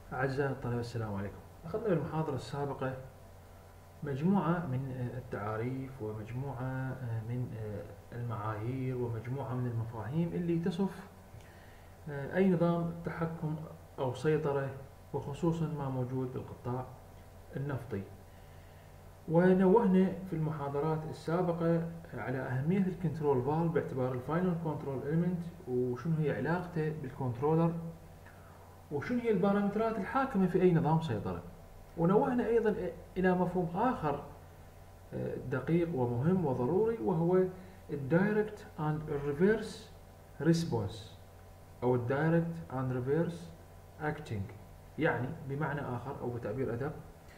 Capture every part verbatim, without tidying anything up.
أعزائي الطلبة السلام عليكم. أخذنا بالمحاضرة السابقة مجموعة من التعاريف ومجموعة من المعايير ومجموعة من المفاهيم اللي تصف أي نظام تحكم أو سيطرة، وخصوصا ما موجود بالقطاع النفطي. ونوهنا في المحاضرات السابقة على أهمية الكنترول فالف باعتبار الفاينل كنترول إليمنت، وشنو هي علاقته بالكنترولر، وشنو هي البارامترات الحاكمة في أي نظام سيطرة. ونوهنا أيضا إلى مفهوم آخر دقيق ومهم وضروري، وهو الدايركت اند الريفيرس ريسبونس أو الدايركت اند ريفيرس اكتنج. يعني بمعنى آخر أو بتعبير أدق،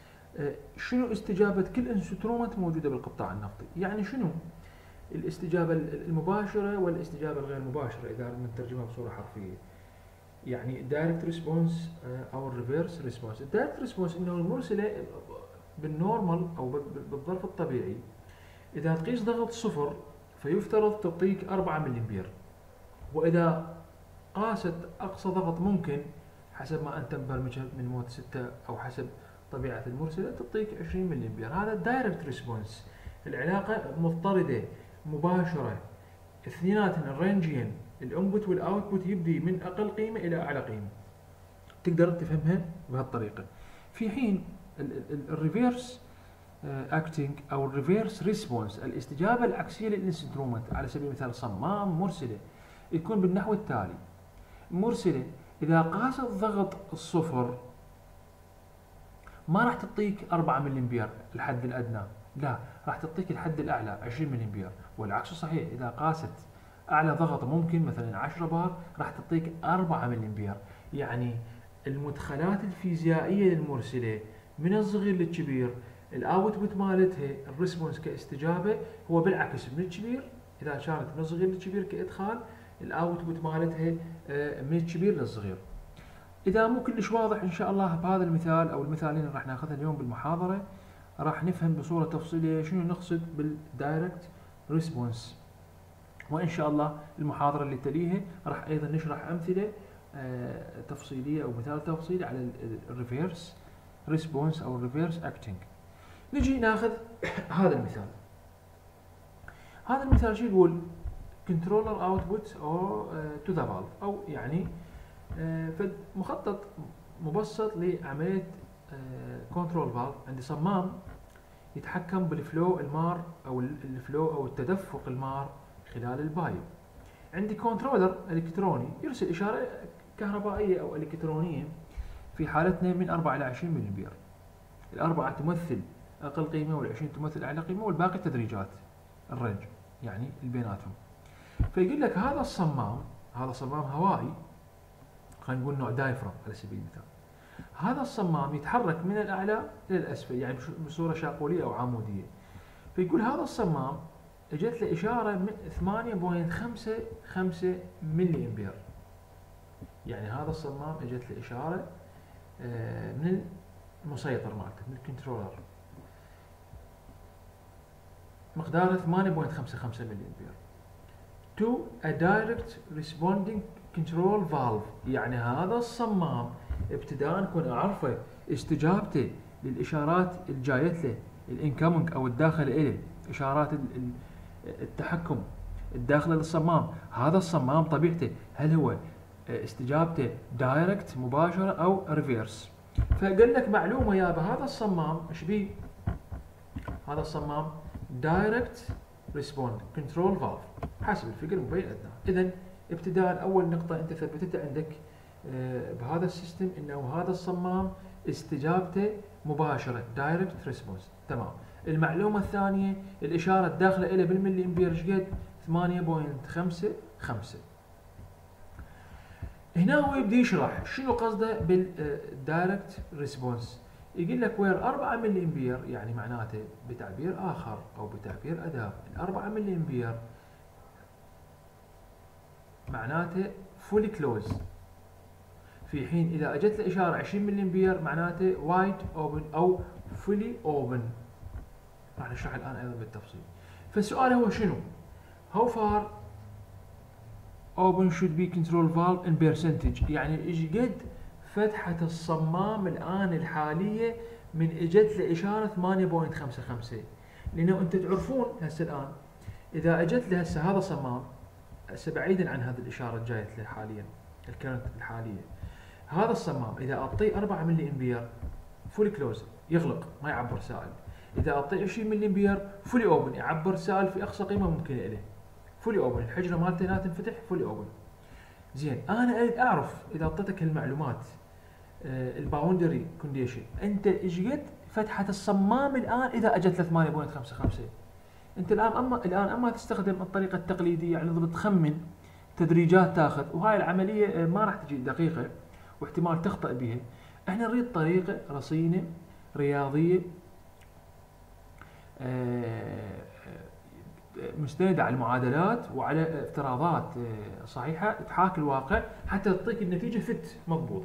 شنو استجابة كل انسترومنت موجودة بالقطاع النفطي. يعني شنو الاستجابة المباشرة والاستجابة الغير مباشرة إذا نترجمها بصورة حرفية. يعني دايركت ريسبونس او الريفيرس ريسبونس. الدايركت ريسبونس انه المرسله بالنورمال او بالظرف الطبيعي اذا تقيس ضغط صفر فيفترض تعطيك أربعة ملي امبير، واذا قاست اقصى ضغط ممكن حسب ما انت مبرمجها من مود ستة او حسب طبيعه المرسله تعطيك عشرين ملي امبير. هذا الدايركت ريسبونس، العلاقه مضطرده مباشره، اثنيناتهم الرينجين، الانبوت والاوتبوت يبدي من اقل قيمه الى اعلى قيمه. تقدر تفهمها بهالطريقه. في حين الريفيرس اكتنج او الريفيرس ريسبونس، الاستجابه العكسيه للانسترومنت، على سبيل المثال صمام مرسله يكون بالنحو التالي: مرسله اذا قاست ضغط الصفر ما راح تعطيك أربعة ملي امبير الحد الادنى، لا راح تعطيك الحد الاعلى عشرين ملي امبير، والعكس صحيح. اذا قاست اعلى ضغط ممكن مثلا عشرة بار راح تعطيك أربعة ملي امبير. يعني المدخلات الفيزيائيه للمرسله من الصغير للكبير، الاوتبوت مالتها الريسبونس كاستجابه هو بالعكس من الكبير. اذا كانت من الصغير للكبير كادخال، الاوتبوت مالتها من الكبير للصغير. اذا مو كلش واضح ان شاء الله بهذا المثال او المثالين اللي راح ناخذها اليوم بالمحاضره راح نفهم بصوره تفصيليه شنو نقصد بالدايركت ريسبونس. وان شاء الله المحاضره اللي تليها راح ايضا نشرح امثله آه تفصيليه او مثال تفصيلي على الريفيرس ريسبونس او الريفيرس اكتنج. نجي ناخذ هذا المثال. هذا المثال شو يقول؟ كنترولر اوتبوت او تو ذا فالف، او يعني فد مخطط مبسط لعمليه كنترول فالف. عندي صمام يتحكم بالفلو المار او الفلو او التدفق المار خلال البايب. عندي كنترولر الكتروني يرسل اشاره كهربائيه او الكترونيه، في حالتنا من أربعة الى عشرين ملي امبير. الأربعة تمثل اقل قيمه والعشرين تمثل اعلى قيمه، والباقي تدريجات الرنج يعني بيناتهم. فيقول لك هذا الصمام، هذا صمام هوائي، خلينا نقول نوع دايفرام على سبيل المثال. هذا الصمام يتحرك من الاعلى الى الاسفل يعني بصوره شاقوليه او عموديه. فيقول هذا الصمام اجت له اشاره من ثمانية فاصلة خمسة خمسة ملي امبير. يعني هذا الصمام اجت له اشاره من المسيطر مالته من الكنترولر مقداره ثمانية فاصلة خمسة خمسة ملي امبير to a direct responding control valve. يعني هذا الصمام ابتداء نكون اعرفه استجابته للاشارات الجايت له الانكمنج او الداخل اليه، اشارات التحكم الداخله للصمام. هذا الصمام طبيعته هل هو استجابته دايركت مباشره او ريفيرس. فقال لك معلومه يا هذا الصمام ايش بيه؟ هذا الصمام دايركت ريسبوند كنترول فالف حسب الفكر مبين ادنى. اذا ابتداء اول نقطه انت ثبتتها عندك بهذا السيستم انه هذا الصمام استجابته مباشره دايركت ريسبونس. تمام. المعلومه الثانيه الاشاره الداخله اليه بالملي امبير ايش قد؟ ثمانية فاصلة خمسة خمسة. هنا هو يبدي يشرح شنو قصده بالدايركت ريسبونس. يقول لك وير أربعة ملي امبير، يعني معناته بتعبير اخر او بتعبير ادق، الأربعة ملي امبير معناته فولي كلوز، في حين اذا اجت له اشاره عشرين ملي امبير معناته وايد اوبن او فولي اوبن. راح نشرح الان ايضا بالتفصيل. فالسؤال هو شنو؟ how far open should be control valve in percentage، يعني ايش قد فتحة الصمام الآن الحالية من اجت له اشاره ثمانية فاصلة خمسة خمسة، لانه انتم تعرفون هسه الان اذا اجت له هسه هذا صمام، هسه بعيدا عن هذه الاشاره الجايه له حاليا الكرنت الحاليه، هذا الصمام اذا اعطيه أربعة ملي امبير فول كلوز يغلق ما يعبر سائل، اذا اعطيه عشرين ملي امبير فولي اوبن يعبر سائل في اقصى قيمه ممكنه له، فولي اوبن الحجره مالته لا تنفتح فولي اوبن. زين انا اريد اعرف اذا اعطيتك هالمعلومات آه الباوندري كونديشن انت ايش قد فتحه الصمام الان اذا اجت له ثمانية فاصلة خمسة خمسة، انت الان اما الان اما تستخدم الطريقه التقليديه يعني بتخمن تدريجات تاخذ، وهاي العمليه ما راح تجي دقيقه واحتمال تخطئ بها. احنا نريد طريقه رصينه رياضيه مستندة على المعادلات وعلى افتراضات صحيحة تحاكي الواقع حتى تعطيك النتيجة فت مضبوطة.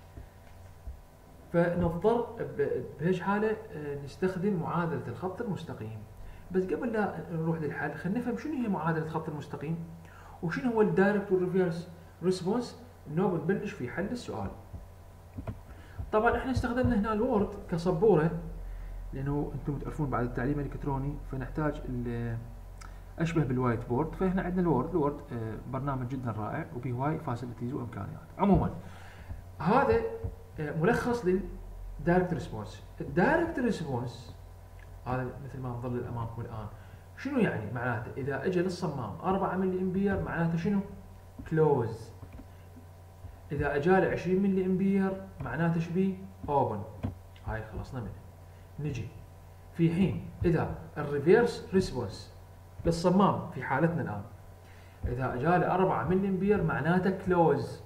فنضطر بهيج حالة نستخدم معادلة الخط المستقيم. بس قبل لا نروح للحل خلينا نفهم شنو هي معادلة الخط المستقيم وشنو هو الدايركت والريفيرس ريسبونس. نوب نبلش في حل السؤال. طبعا احنا استخدمنا هنا الوورد كصبورة لانه انتم تعرفون بعد التعليم الالكتروني فنحتاج اشبه بالوايت بورد، فاحنا عندنا الوورد. الوورد برنامج جدا رائع وبه هواي فاسيلتيز وامكانيات. عموما هذا ملخص للدايركت ريسبونس. الدايركت ريسبونس هذا مثل ما نظل امامكم الان شنو يعني؟ معناته اذا اجى للصمام أربعة ملي امبير معناته شنو؟ كلوز. اذا اجى له عشرين ملي امبير معناته ايش بيه؟ اوبن. هاي خلصنا منه. نجي في حين اذا الريفيرس ريسبونس للصمام في حالتنا الان اذا اجى له أربعة ملي امبير معناته كلوز.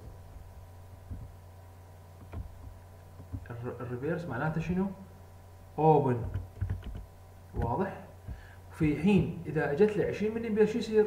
الريفيرس معناته شنو؟ اوبن. واضح؟ في حين اذا اجت له عشرين ملي امبير شو يصير؟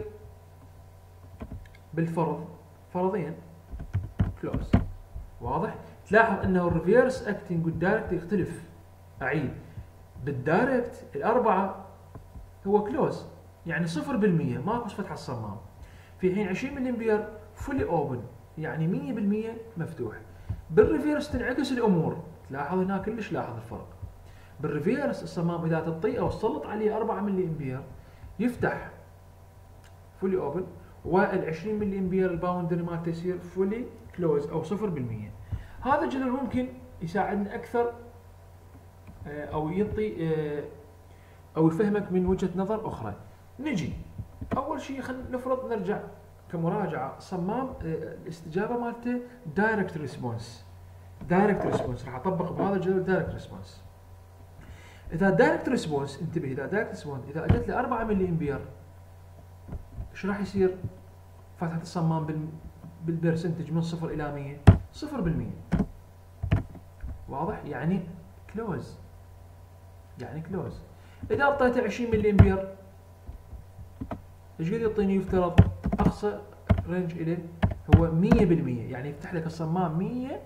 بالفرض فرضيا كلوز. واضح؟ تلاحظ انه الريفيرس اكتنج والدايركت يختلف. اعيد، بالدايركت الاربعه هو كلوز يعني صفر بالمية ماكو فتحه الصمام، في حين عشرين ملي امبير فولي اوبن يعني مية بالمية مفتوح. بالريفيرس تنعكس الامور، تلاحظ هنا كلش لاحظ الفرق. بالريفيرس الصمام اذا تطيقه وتسلط عليه أربعة ملي امبير يفتح فولي اوبن، وال عشرين ملي امبير الباوندري مالته يصير فولي كلوز او صفر بالمية. هذا الجدول ممكن يساعدنا اكثر او يعطي او يفهمك من وجهة نظر اخرى. نجي اول شيء خلينا نفرض نرجع كمراجعه صمام الاستجابه مالته دايركت ريسبونس. دايركت ريسبونس راح اطبق بهذا الجدول دايركت ريسبونس. اذا دايركت ريسبونس انتبه، اذا دايركت ريسبونس اذا اجت لي أربعة ملي امبير ايش راح يصير؟ فتحه الصمام بال بالبرسنتج من صفر الى مية صفر بالمية. واضح؟ يعني كلوز، يعني كلوز. اذا اعطيته عشرين ملي امبير ايش قد يعطيني؟ يفترض اقصى رينج له هو مية بالمية، يعني يفتح لك الصمام مية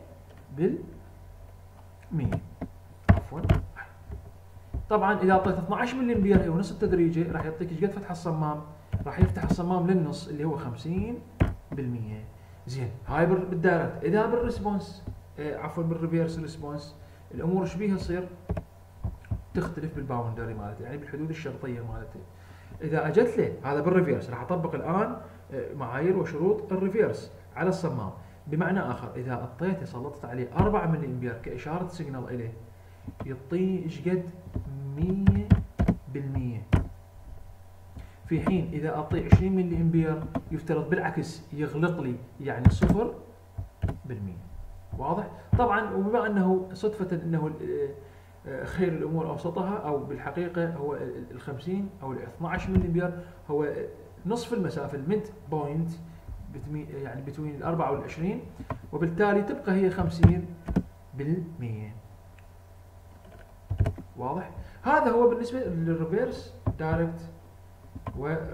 بالمية. عفوا. طبعا اذا اعطيته اثنعش ملي امبير هو نص التدريجه راح يعطيك ايش قد فتح الصمام؟ راح يفتح الصمام للنص اللي هو خمسين بالمية. زين هاي بالدايركت. اذا بالريسبونس آه عفوا بالريفيرس ريسبونس الامور ايش بيها تصير؟ تختلف بالباوندري مالته، يعني بالحدود الشرطيه مالته. اذا اجت له هذا بالريفيرس راح اطبق الان معايير وشروط الريفيرس على الصمام. بمعنى اخر اذا اعطيته سلطت عليه أربعة ملي امبير كاشاره سيجنال اليه يعطيني ايش قد؟ مية بالمية. في حين اذا اعطيه عشرين ملي امبير يفترض بالعكس يغلق لي يعني صفر بالمية. واضح؟ طبعا وبما انه صدفه انه خير الامور اوسطها او بالحقيقه هو ال خمسين او ال اثنعش ملي امبير هو نصف المسافه الميد بوينت يعني بين الأربعة والعشرين، وبالتالي تبقى هي خمسين بالمية. واضح؟ هذا هو بالنسبه للريفيرس دايركت وال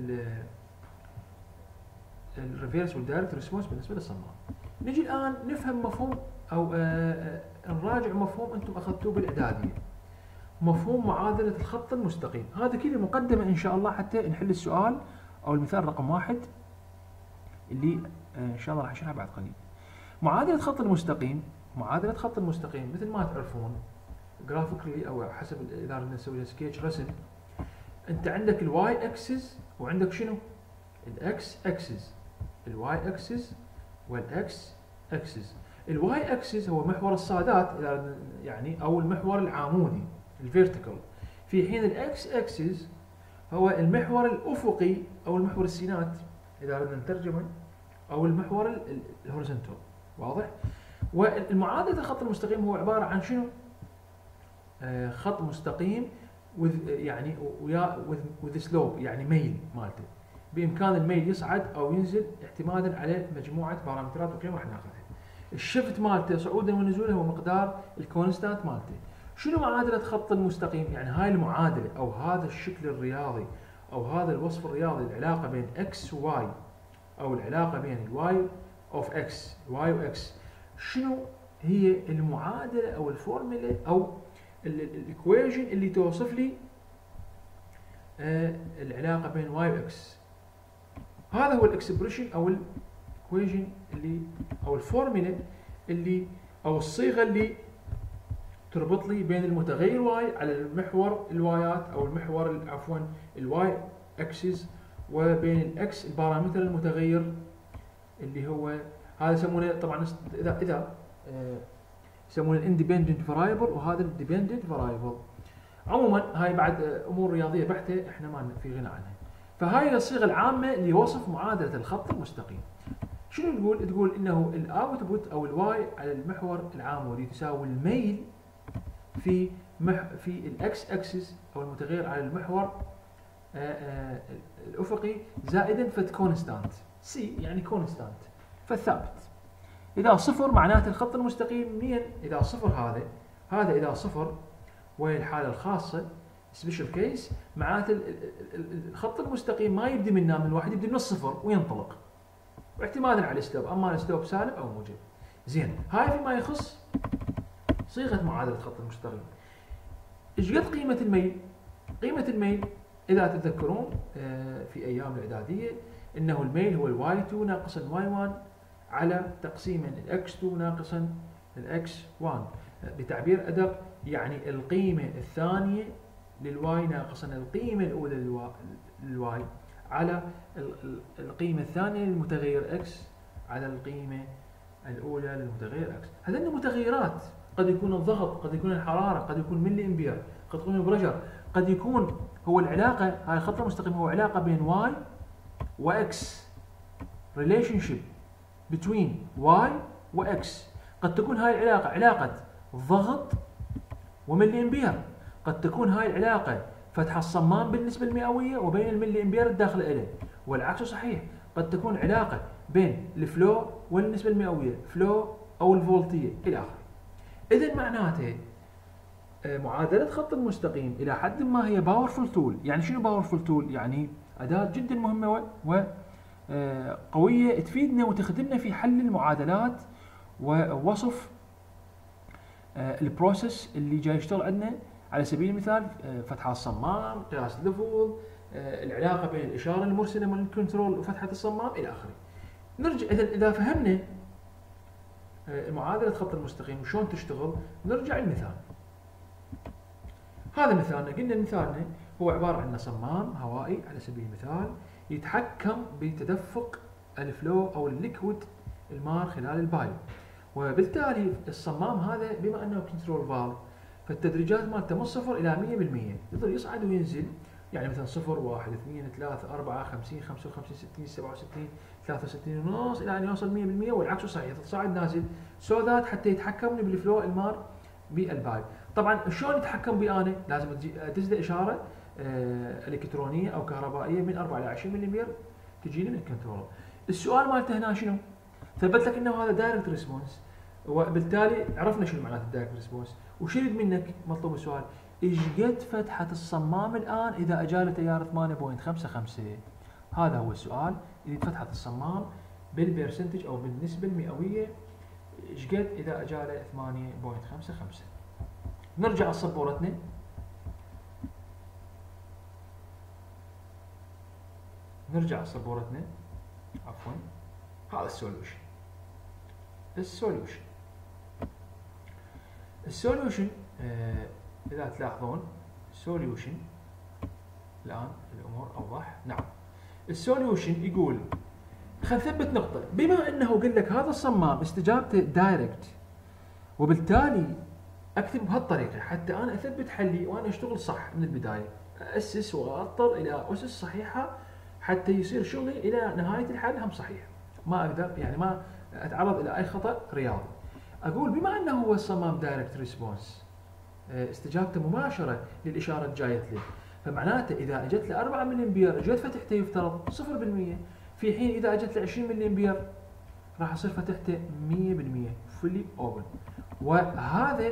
الريفيرس والدايركت ريسبونس بالنسبه للصمام. نجي الان نفهم مفهوم او آآ آآ نراجع مفهوم انتم اخذتوه بالاعداديه، مفهوم معادله الخط المستقيم. هذا كذا مقدمه ان شاء الله حتى نحل السؤال او المثال رقم واحد اللي ان شاء الله راح اشرحه بعد قليل. معادله خط المستقيم معادله خط المستقيم مثل ما تعرفون جرافيكلي او حسب اذا بدنا نسوي له سكيتش رسم، انت عندك الواي اكسس وعندك شنو؟ الاكس اكسس. الواي اكسس والاكس اكسس. الواي اكسس هو محور السادات يعني او المحور العمودي الفيرتيكال، في حين الاكس اكسس هو المحور الافقي او المحور السينات اذا بدنا نترجمه، او المحور الهوريزونتال. واضح؟ والمعادله الخط المستقيم هو عباره عن شنو؟ آه خط مستقيم with يعني ويا with, with slope يعني ميل مالته، بامكان الميل يصعد او ينزل اعتمادا على مجموعه بارامترات وقيم راح ناخذها. الشفت مالته صعودا ونزولا هو مقدار الكونستانت مالته. شنو معادله خط المستقيم؟ يعني هاي المعادله او هذا الشكل الرياضي او هذا الوصف الرياضي، العلاقه بين اكس وواي او العلاقه بين الواي اوف اكس واي واكس، شنو هي المعادله او الفورمولا او الايكويشن اللي توصف لي آه العلاقه بين واي واكس؟ هذا هو الاكسبريشن او الايكويشن اللي او الفورمولا اللي او الصيغه اللي تربط لي بين المتغير واي على المحور الوايات او المحور عفوا الواي اكسس، وبين الاكس البارامتر المتغير اللي هو هذا يسمونه طبعا اذا اذا آه يسمونه الاندبندنت فرايبل وهذا الديبندنت فرايبل. عموما هاي بعد امور رياضيه بحته احنا ما في غنى عنها. فهاي الصيغه العامه لوصف معادله الخط المستقيم. شنو تقول؟ تقول انه الاوتبوت او الواي على المحور العمودي تساوي الميل في مح في الاكس اكسس او المتغير على المحور آآ آآ الافقي زائدا فد كونستانت سي يعني كونستانت فالثابت. اذا صفر معناته الخط المستقيم منين؟ اذا صفر هذا هذا اذا صفر وهي الحاله الخاصه سبيشال كيس، معناته الخط المستقيم ما يبدي من من الواحد، يبدي من الصفر وينطلق واعتمادا على الاسلوب، اما الاسلوب سالب او موجب. زين، هاي فيما يخص صيغه معادله خط المستقيم. ايش قد قيمه الميل؟ قيمه الميل اذا تتذكرون في ايام الاعداديه انه الميل هو الواي اثنين ناقصا الواي واحد على تقسيما الاكس اثنين ناقصا الاكس واحد. بتعبير ادق يعني القيمه الثانيه للواي ناقصا القيمه الاولى للواي على القيمه الثانيه للمتغير اكس على القيمه الاولى للمتغير اكس. هذين متغيرات، قد يكون الضغط، قد يكون الحراره، قد يكون ملي امبير، قد يكون البريشر، قد يكون هو العلاقه. هاي الخط المستقيم هو علاقه بين واي واكس، ريليشن شيب بتوين واي واكس. قد تكون هاي العلاقه علاقه ضغط وملي امبير، قد تكون هاي العلاقه فتح الصمام بالنسبه المئويه وبين الملي امبير الداخل إليه، والعكس صحيح. قد تكون علاقه بين الفلو والنسبه المئويه، فلو او الفولتيه الى اخره. اذا معناته معادله خط المستقيم الى حد ما هي باورفul تول. يعني شنو باورفul تول؟ يعني اداه جدا مهمه وقويه تفيدنا وتخدمنا في حل المعادلات ووصف البروسيس اللي جاي يشتغل عندنا. على سبيل المثال فتح الصمام، قياس ليفل، العلاقه بين الاشاره المرسله من الكنترول وفتحه الصمام الى اخره. نرجع اذا اذا فهمنا معادله خط المستقيم وشلون تشتغل، نرجع للمثال. هذا مثالنا، قلنا مثالنا هو عباره عن صمام هوائي على سبيل المثال يتحكم بتدفق الفلو او الليكويد الماء خلال البايب، وبالتالي الصمام هذا بما انه كنترول فالف فالتدريجات مالته من صفر الى مئة بالمئة، يقدر يصعد وينزل. يعني مثلا صفر، واحد، اثنين، ثلاثة، أربعة، خمسين، خمسة وخمسين، ستين، سبعة وستين، ثلاثة وستين ونص إلى أن يوصل مئة بالمئة، والعكس صحيح، تصاعد نازل سو ذات حتى يتحكم بالفلو المار بالبايب. طبعا شلون يتحكم بي أنا؟ لازم أدز له إشارة آه إلكترونية أو كهربائية من أربعة إلى عشرين ملي أمبير تجي لي من الكنترولر. السؤال مالته هنا شنو؟ ثبت لك انه هذا دايركت ريسبونس، وبالتالي عرفنا شنو معناته الدايركت ريسبونس. وش يريد منك؟ مطلوب السؤال ايش قد فتحه الصمام الان اذا اجى له تيار ثمانية فاصلة خمسة خمسة. هذا هو السؤال، يريد فتحه الصمام بالبرسنتج او بالنسبه المئويه ايش قد اذا اجى له ثمانية فاصلة خمسة خمسة. نرجع لسبورتنا. نرجع لسبورتنا عفوا. هذا السولوشن. السوليوشن. السوليوشن آه اذا تلاحظون سوليوشن الان الامور اوضح. نعم السوليوشن يقول خلينا نثبت نقطه، بما انه قل لك هذا الصمام استجابته دايركت، وبالتالي اكتب بهالطريقه حتى انا اثبت حلي وانا اشتغل صح من البدايه، اسس واضطر الى اسس صحيحه حتى يصير شغلي الى نهايه الحل هم صحيح، ما اقدر يعني ما اتعرض الى اي خطا رياضي. اقول بما انه هو الصمام دايركت ريسبونس استجابته مباشره للاشاره الجايه له، فمعناته اذا اجت له أربعة ملي امبير اجت فتحته يفترض صفر بالمئة، في حين اذا اجت له عشرين ملي امبير راح يصير فتحته مئة بالمئة فولي اوبن، وهذا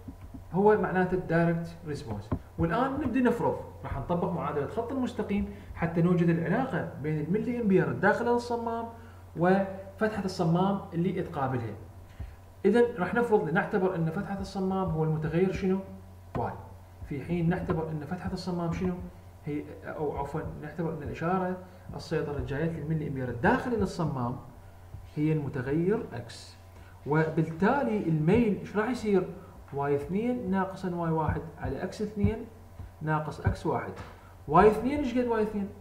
هو معناته الدايركت ريسبونس. والان نبدا نفرض، راح نطبق معادله خط المستقيم حتى نوجد العلاقه بين الملي امبير الداخل الصمام وفتحه الصمام اللي تقابلها. اذا راح نفرض لنعتبر ان فتحه الصمام هو المتغير شنو؟ واي، في حين نعتبر ان فتحه الصمام شنو؟ هي او عفوا نعتبر ان الاشاره السيطره الجايه للملي امبير الداخلي للصمام هي المتغير اكس، وبالتالي الميل ايش راح يصير؟ واي اثنين ناقصا واي واحد على اكس اثنين ناقص اكس واحد. واي اثنين ايش قد واي اثنين؟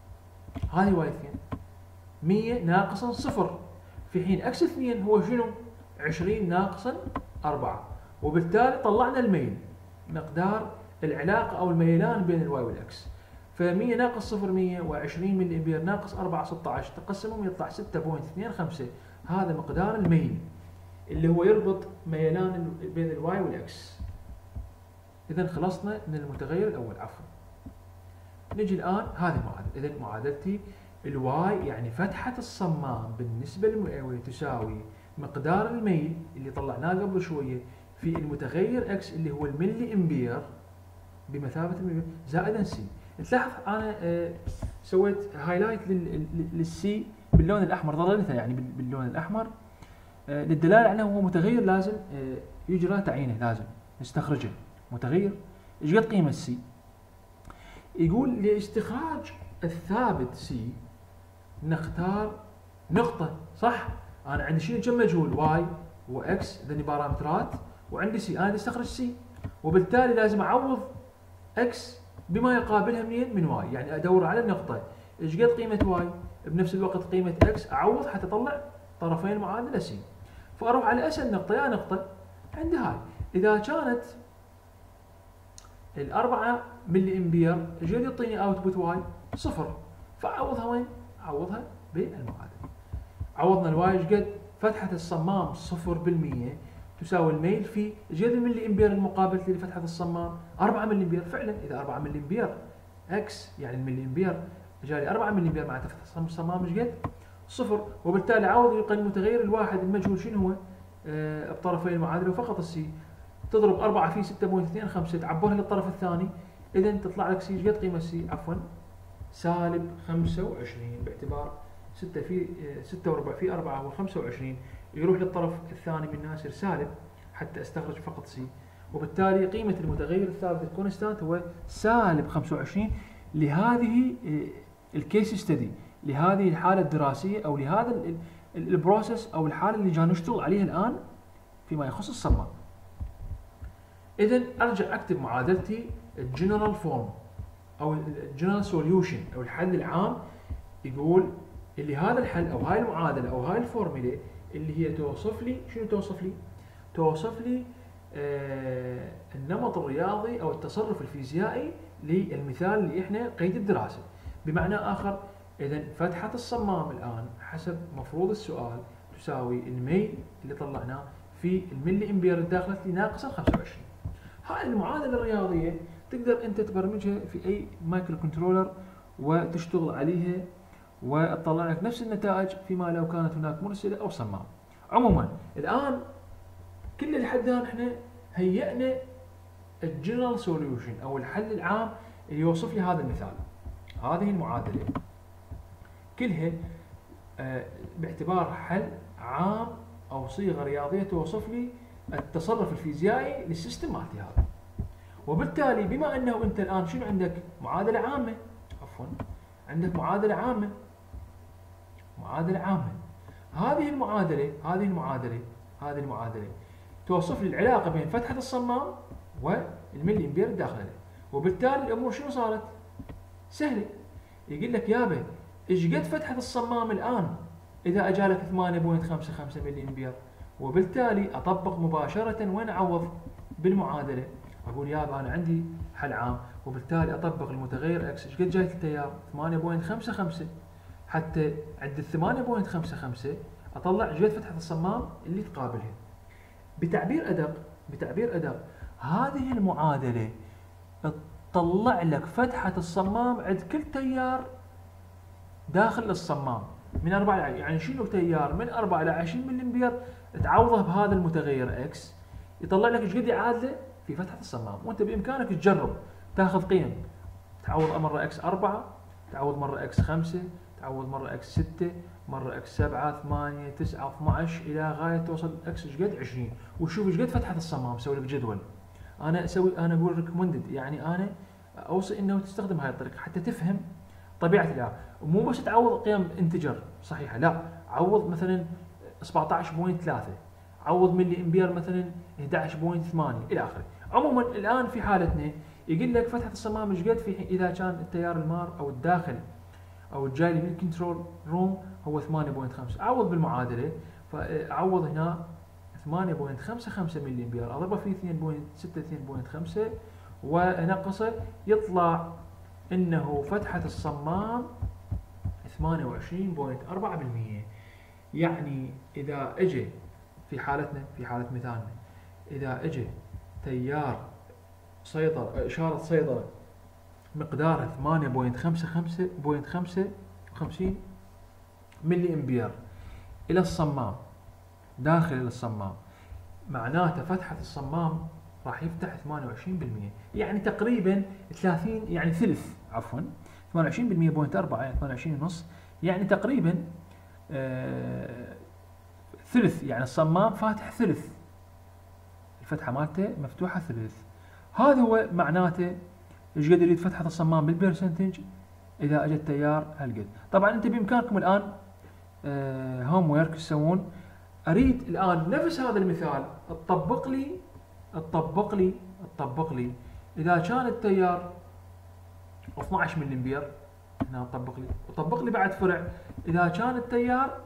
هذه واي اثنين مئة ناقصا صفر، في حين اكس اثنين هو شنو؟ عشرين ناقصا أربعة، وبالتالي طلعنا الميل مقدار العلاقة أو الميلان بين الواي والإكس. فمئة ناقص صفر مئة، وعشرين ملي أمبير ناقص أربعة ستة عشر، تقسمهم يطلع ستة فاصلة اثنين خمسة، هذا مقدار الميل اللي هو يربط ميلان بين الواي والإكس. إذا خلصنا من المتغير الأول، عفوا. نجي الآن هذه المعادلة، إذا معادلتي الواي يعني فتحة الصمام بالنسبة للمئوي تساوي مقدار الميل اللي طلعناه قبل شويه في المتغير اكس اللي هو الملي امبير بمثابه الملي زائدا سي. تلاحظ انا آه سويت هايلايت للسي باللون الاحمر، ظللتها يعني باللون الاحمر آه للدلاله على انه هو متغير لازم آه يجرى تعيينه، لازم نستخرجه متغير. ايش قد قيمه سي؟ يقول لاستخراج الثابت سي نختار نقطه، صح؟ انا عندي شنو كم مجهول؟ واي واكس ذني بارامترات، وعندي سي، انا بدي استخرج سي، وبالتالي لازم اعوض اكس بما يقابلها منين؟ من واي، يعني ادور على النقطه ايش قد قيمه واي بنفس الوقت قيمه اكس، اعوض حتى اطلع طرفين المعادله سي. فاروح على اسهل نقطه، يا نقطه عندي هاي، اذا كانت الأربعة ملي امبير ايش قد يعطيني اوتبوت واي؟ صفر، فاعوضها وين؟ اعوضها بالمعادله. عوضنا الواي ايش قد؟ فتحة الصمام صفر بالمئة تساوي الميل في ايش قد الملي امبير المقابل لفتحة الصمام؟ أربعة ملي امبير، فعلا اذا أربعة ملي امبير اكس يعني الملي امبير جالي أربعة ملي امبير معناته فتحة الصمام ايش قد؟ صفر، وبالتالي عوض يلقى المتغير الواحد المجهول شنو هو؟ آه بطرفي المعادلة وفقط السي، تضرب أربعة في ستة فاصلة اثنين خمسة تعبرها للطرف الثاني، اذا تطلع لك سي ايش قد قيمة سي؟ عفوا سالب خمسة وعشرين، باعتبار ستة في ستة وربع في أربعة هو خمسة وعشرين، يروح للطرف الثاني منها يصير سالب حتى استخرج فقط سي، وبالتالي قيمة المتغير الثابت الكونستانت هو سالب خمسة وعشرين لهذه الكيس ستدي، لهذه الحالة الدراسية أو لهذا البروسيس أو الحالة اللي جاي نشتغل عليها الآن فيما يخص الصمام. إذا أرجع أكتب معادلتي الجنرال فورم أو الجنرال سوليوشن أو الحل العام، يقول اللي هذا الحل او هاي المعادله او هاي الفورمولا اللي هي توصف لي شنو؟ توصف لي توصف لي آه النمط الرياضي او التصرف الفيزيائي للمثال اللي احنا قيد الدراسه. بمعنى اخر، اذا فتحه الصمام الان حسب مفروض السؤال تساوي الميل اللي طلعناه في الملي امبير الداخله ناقص خمسة وعشرين. هاي المعادله الرياضيه تقدر انت تبرمجها في اي مايكرو كنترولر وتشتغل عليها وتطلع لك نفس النتائج فيما لو كانت هناك مرسله او صمام. عموما الان كل اللي حد الان احنا هيئنا الجنرال سوليوشن او الحل العام اللي يوصف لي هذا المثال. هذه المعادله كلها آه باعتبار حل عام او صيغه رياضيه توصف لي التصرف الفيزيائي للسيستم مالتي هذا. وبالتالي بما انه انت الان شنو عندك؟ معادله عامه، عفوا عندك معادله عامه معادله عامه هذه المعادله هذه المعادله هذه المعادله توصف لي العلاقه بين فتحه الصمام والملي امبير الداخلي، وبالتالي الامور شنو صارت؟ سهله. يقول لك يابا ايش قد فتحه الصمام الان اذا اجالك ثمانية فاصلة خمسة خمسة ملي امبير، وبالتالي اطبق مباشره وين اعوض؟ بالمعادله. اقول يابا انا عندي حل عام، وبالتالي اطبق المتغير اكس ايش قد جاي التيار؟ ثمانية فاصلة خمسة خمسة، حتى عند ال ثمانية فاصلة خمسة خمسة اطلع ايش قد فتحه الصمام اللي تقابلها. بتعبير ادق بتعبير ادق هذه المعادله تطلع لك فتحه الصمام عند كل تيار داخل الصمام من أربعة إلى، يعني شنو تيار من أربعة إلى عشرين ملي امبير تعوضه بهذا المتغير اكس يطلع لك ايش قد يعادله في فتحه الصمام. وانت بامكانك تجرب تاخذ قيم، تعوض مره اكس أربعة، تعوض مره اكس خمسة، تعوض مره اكس ستة، مره اكس سبعة، ثمانية، تسعة، اثني عشر الى غايه توصل اكس ايش قد عشرين، وشوف ايش قد فتحه الصمام. سوي لك جدول. انا اسوي انا اقول ريكومندد، يعني انا اوصي انه تستخدم هاي الطريقه حتى تفهم طبيعه الآلة، ومو بس تعوض قيم انتجر صحيحه، لا عوض مثلا سبعة عشر فاصلة ثلاثة، عوض ملي امبير مثلا أحد عشر فاصلة ثمانية الى اخره. عموما الان في حالتنا يقول لك فتحه الصمام ايش قد في اذا كان التيار المار او الداخل او الجاي من الكنترول روم هو ثمانية فاصلة خمسة، اعوض بالمعادله، فاعوض هنا ثمانية فاصلة خمسة خمسة ملي امبير اضربه في اثنين فاصلة ستة اثنين فاصلة خمسة ونقصه، يطلع انه فتحه الصمام ثمانية وعشرين فاصلة أربعة بالمئة. يعني اذا اجى في حالتنا في حاله مثالنا اذا اجى تيار سيطر اشاره سيطره مقدارها ثمانية فاصلة خمسة خمسة فاصلة خمسة وخمسين ملي امبير الى الصمام داخل الصمام، معناته فتحه الصمام راح يفتح ثمانية وعشرين بالمئة، يعني تقريبا ثلاثين، يعني ثلث عفوا ثمانية وعشرين بالمئة بوينت أربعة، يعني ثمانية وعشرين ونص، يعني تقريبا آه ثلث، يعني الصمام فاتح ثلث، الفتحه مالته مفتوحه ثلث. هذا هو معناته ايش قد يريد فتحه الصمام بالبرسنتج اذا اجى التيار هالقد. طبعا انت بامكانكم الان آه هوم ويرك تسوون، اريد الان نفس هذا المثال تطبق لي تطبق لي تطبق لي اذا كان التيار اثني عشر ملي امبير، هنا طبق لي وطبق لي بعد فرع اذا كان التيار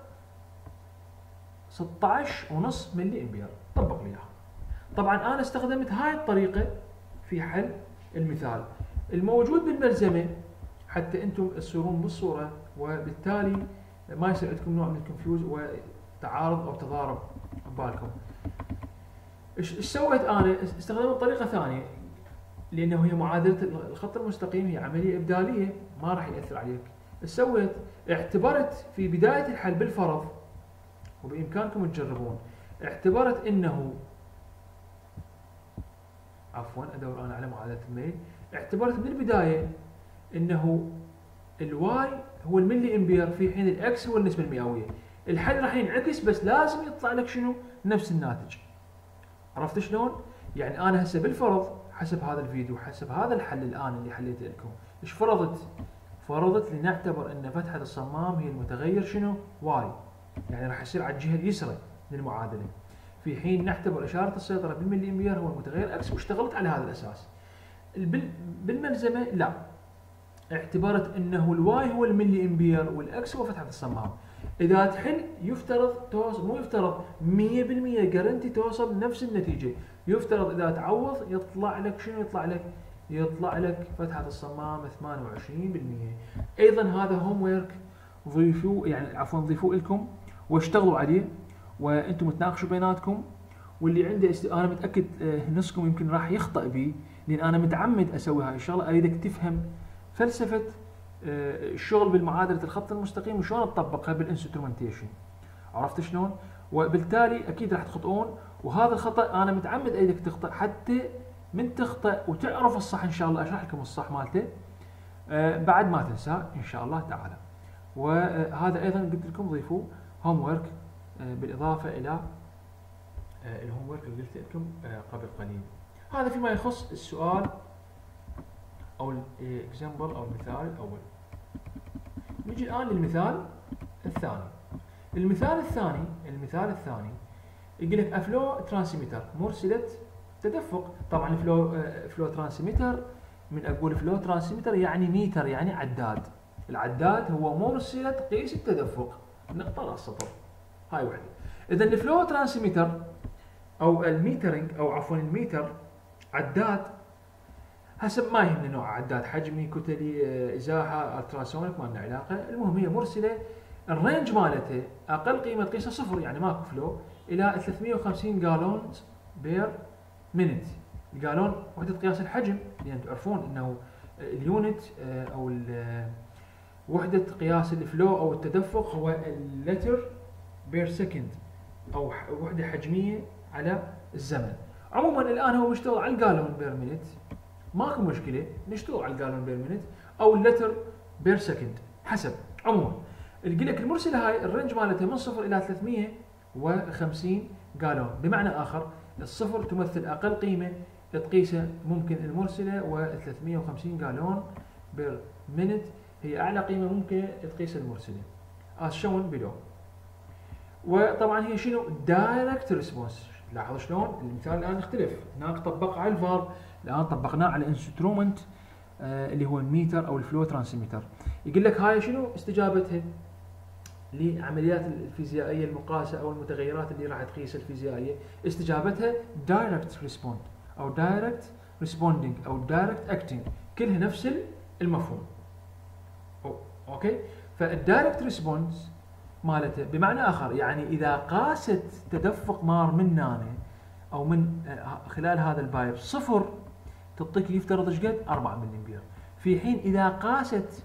ستة عشر ونص ملي امبير، طبق لي اياها. طبعا انا استخدمت هاي الطريقه في حل المثال الموجود بالملزمه حتى انتم تصيرون بالصوره، وبالتالي ما يصير عندكم نوع من الكونفيوز وتعارض او تضارب ببالكم. ايش سويت انا؟ استخدمت طريقه ثانيه، لانه هي معادله الخط المستقيم هي عمليه ابداليه ما راح ياثر عليك. ايش سويت؟ اعتبرت في بدايه الحل بالفرض، وبامكانكم تجربون، اعتبرت انه عفوا ادور انا على معادله الميل، اعتبرت من البدايه انه الواي هو الملي امبير في حين الاكس هو النسبه المئويه. الحل راح ينعكس بس لازم يطلع لك شنو؟ نفس الناتج. عرفت شلون؟ يعني انا هسه بالفرض حسب هذا الفيديو حسب هذا الحل الان اللي حليته لكم، ايش فرضت؟ فرضت لنعتبر ان فتحه الصمام هي المتغير شنو؟ واي، يعني راح يصير على الجهه اليسرى للمعادله، في حين نعتبر اشاره السيطره بالملي امبير هو المتغير اكس، واشتغلت على هذا الاساس. بالملزمه لا، اعتبرت انه الواي هو الملي امبير والاكس هو فتحه الصمام. اذا تحل يفترض توصل، مو يفترض مئة بالمئة جارنتي توصل نفس النتيجه، يفترض اذا تعوض يطلع لك شنو؟ يطلع لك يطلع لك فتحه الصمام ثمانية وعشرين بالمئة. ايضا هذا هوم ويرك ضيفوه، يعني عفوا ضيفوه لكم واشتغلوا عليه وانتم تناقشوا بيناتكم، واللي عنده است... انا متاكد نصكم يمكن راح يخطئ بي، لان انا متعمد اسوي هاي الشغله، اريدك تفهم فلسفه الشغل بالمعادله الخط المستقيم وشلون تطبقها بالانسترومنتيشن. عرفت شلون؟ وبالتالي اكيد راح تخطئون، وهذا الخطا انا متعمد اريدك تخطئ حتى من تخطئ وتعرف الصح ان شاء الله، اشرح لكم الصح مالته بعد ما تنساه ان شاء الله تعالى. وهذا ايضا قلت لكم ضيفوه هوم ورك بالاضافه الى الهوم ورك اللي قلت لكم قبل قليل. هذا فيما يخص السؤال او الاكزامبل او المثال الاول. نجي الان للمثال الثاني. المثال الثاني المثال الثاني يقول لك افلو ترانسميتر مرسله تدفق. طبعا فلو فلو ترانسميتر، من اقول فلو ترانسميتر يعني ميتر، يعني عداد. العداد هو مرسله تقيس التدفق. نقطه على السطر، هاي وحده. اذا الفلو ترانسميتر او الميترنج او عفوا الميتر عداد، حسب ما يهمنا نوع عداد، حجمي، كتلي، ازاحه، التراسونيك، ما لنا علاقه. المهم هي مرسله، الرينج مالته اقل قيمه تقيسها صفر، يعني ماكو فلو، الى ثلاثمئة وخمسين جالون بير مينت. الجالون وحده قياس الحجم، لان تعرفون انه اليونت او وحده قياس الفلو او التدفق هو اللتر بير سكند، او وحده حجميه على الزمن. عموما الان هو مشتغل على الجالون بير مينت، ماكو مشكله، نشتغل على الجالون بير مينت او اللتر بير سكند حسب. عموما يقول لك المرسله هاي الرينج مالتها من صفر الى ثلاثمئة وخمسين جالون، بمعنى اخر الصفر تمثل اقل قيمه تقيسها ممكن المرسله، و ثلاثمئة وخمسين جالون بير مينت هي اعلى قيمه ممكن تقيسها المرسله as shown below. وطبعا هي شنو؟ دايركت ريسبونس. لاحظوا شلون المثال الان يختلف، هناك طبق على الفالف، الان طبقناه على انسترومنت آه اللي هو الميتر او الفلو ترانسميتر. يقول لك هاي شنو استجابتها لعمليات الفيزيائيه المقاسه او المتغيرات اللي راح تقيسها الفيزيائيه، استجابتها دايركت ريسبوند او دايركت ريسبوندينج او دايركت اكتنج، كلها نفس المفهوم. أو اوكي، فالدايركت ريسبونس مالته بمعنى اخر يعني اذا قاست تدفق مار من هنا او من خلال هذا البايب صفر، تعطيك يفترض ايش قد؟ أربعة ملي امبير. في حين اذا قاست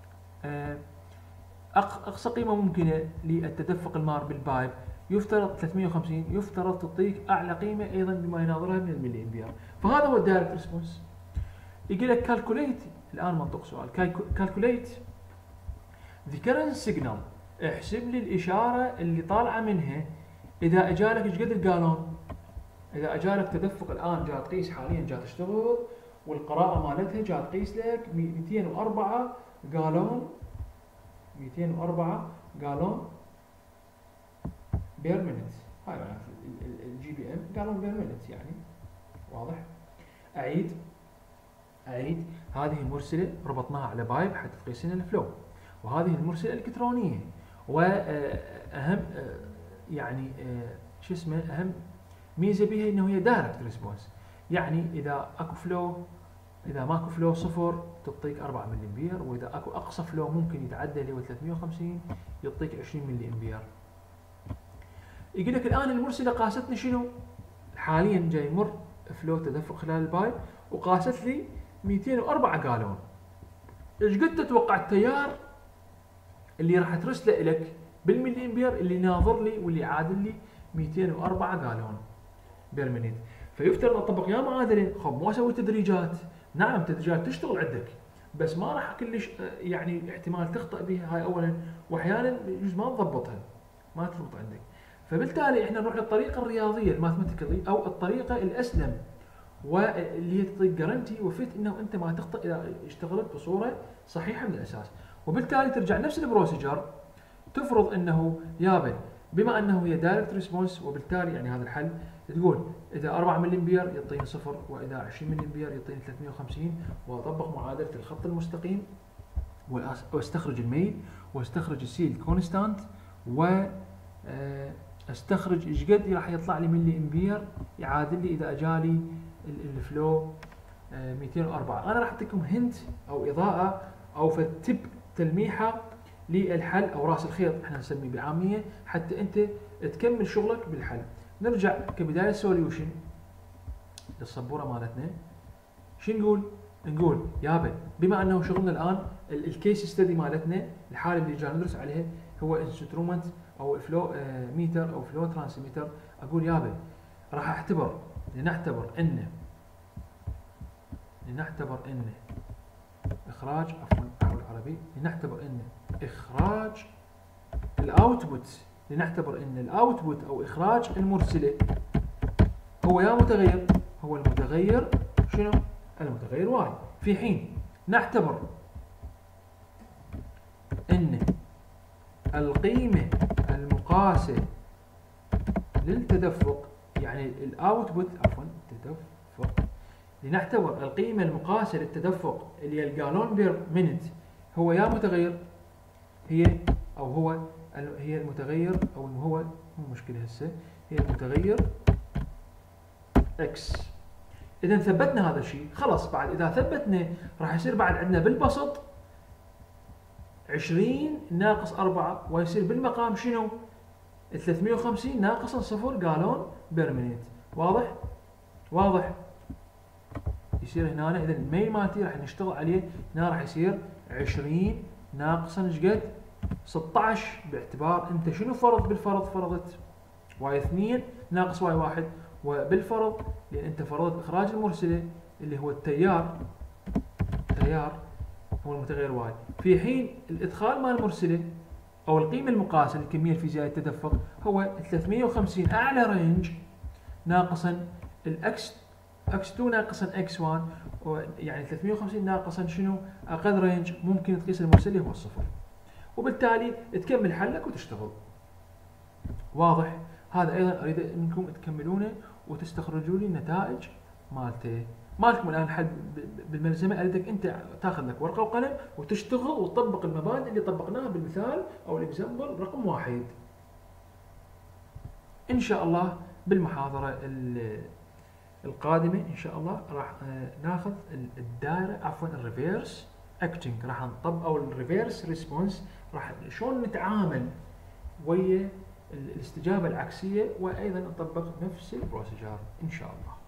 اقصى قيمه ممكنه للتدفق المار بالبايب يفترض ثلاثمئة وخمسين، يفترض تعطيك اعلى قيمه ايضا بما يناظرها من الملي امبير. فهذا هو الدايركت ريسبونس. يقول لك كالكوليت، الان منطق سؤال، كالكوليت ذا كرنت سيجنال، احسب لي الاشاره اللي طالعه منها اذا اجالك ايش قد الجالون، اذا اجالك تدفق الان جاء تقيس حاليا جاء تشتغل والقراءه مالتها جاء تقيس لك مئتين وأربعة جالون، مئتين وأربعة جالون بير مينت، هاي معناته الجي بي ام جالون بير مينت يعني واضح. اعيد اعيد هذه المرسله ربطناها على بايب حتى تقيس لنا الفلو، وهذه المرسله الالكترونيه، واهم يعني شو اسمه اهم ميزه بها انه هي دايركت ريسبونس، يعني اذا اكو فلو، اذا ماكو فلو صفر تعطيك أربعة ملي امبير، واذا اكو اقصى فلو ممكن يتعدى اللي هو ثلاثمئة وخمسين يعطيك عشرين ملي امبير. يقول لك الان المرسله قاستني شنو؟ حاليا جاي يمر فلو تدفق خلال البايب وقاست لي مئتين وأربعة جالون. ايش قد تتوقع التيار اللي راح ترسله لك بالملي امبير اللي ناظر لي واللي عادل لي مئتين وأربعة جالون بير مينيت؟ فيفترض اطبق يا معادله، خب مو اسوي تدريجات، نعم تدريجات تشتغل عندك بس ما راح كلش يعني احتمال تخطئ بها هاي اولا، واحيانا يجوز ما تضبطها ما تضبط عندك. فبالتالي احنا نروح للطريقه الرياضيه الماثماتيكالي او الطريقه الاسلم، واللي هي تعطيك جارنتي وفيت انه انت ما تخطئ اذا اشتغلت بصوره صحيحه من الاساس. وبالتالي ترجع نفس البروسيجر، تفرض انه يابا بما انه هي دايركت ريسبونس، وبالتالي يعني هذا الحل تقول اذا أربعة ملي امبير يعطيني صفر، واذا عشرين ملي امبير يعطيني ثلاثمئة وخمسين، واطبق معادله الخط المستقيم واستخرج الميل واستخرج السيل كونستانت، و استخرج ايش قد راح يطلع لي ملي امبير يعادل لي اذا اجالي الفلو مئتين وأربعة. انا راح اعطيكم هنت او اضاءه او فتب تلميحه للحل او راس الخيط احنا نسميه بعاميه، حتى انت تكمل شغلك بالحل. نرجع كبدايه سوليوشن للسبوره مالتنا. شو نقول؟ نقول يابا بما انه شغلنا الان الكيس ستدي مالتنا، الحاله اللي جاي ندرس عليها هو انسترومنت او فلو ميتر او فلو ترانسميتر، اقول يابا راح اعتبر لنعتبر ان لنعتبر ان اخراج عفوا احول عربي لنعتبر ان اخراج الاوتبوت لنعتبر ان الاوتبوت او اخراج المرسله هو يا متغير، هو المتغير شنو؟ المتغير واي. في حين نعتبر ان القيمه المقاسه للتدفق، يعني الاوتبوت عفوا تدفق، لنعتبر القيمة المقاسة للتدفق اللي هي الجالون بير مينت هو يا متغير هي او هو هي المتغير او هو مو مشكلة هسه هي المتغير اكس. اذا ثبتنا هذا الشيء خلاص، بعد اذا ثبتنا راح يصير بعد عندنا بالبسط عشرين ناقص أربعة، ويصير بالمقام شنو؟ ثلاثمئة وخمسين ناقص صفر جالون بير مينيت. واضح؟ واضح؟ يصير هنا اذا الميل مالتي راح نشتغل عليه هنا راح يصير عشرين ناقصا ايش قد؟ ستة عشر، باعتبار انت شنو فرض بالفرض؟ فرضت واي اثنين ناقص واي واحد، وبالفرض لان انت فرضت اخراج المرسله اللي هو التيار، التيار هو المتغير واي، في حين الادخال مال المرسله او القيمه المقاسه للكميه الفيزيائيه التدفق هو ثلاثمئة وخمسين اعلى رينج ناقصا الاكس اكس اثنين ناقصا اكس واحد، يعني ثلاثمئة وخمسين ناقصا شنو؟ اقل رينج ممكن تقيس المرسله هو الصفر، وبالتالي تكمل حلك وتشتغل. واضح؟ هذا ايضا اريد انكم تكملونه وتستخرجوا لي النتائج مالته. مالكم الان حل بالملزمه، اريدك انت تاخذ لك ورقه وقلم وتشتغل وتطبق المبادئ اللي طبقناها بالمثال او الاكزامبل رقم واحد. ان شاء الله بالمحاضره القادمه ان شاء الله راح ناخذ الدائره عفوا الريفيرس اكتنج، راح نطبق او الريفيرس ريسبونس، راح شلون نتعامل ويا الاستجابه العكسيه، وايضا نطبق نفس البروسيجر ان شاء الله.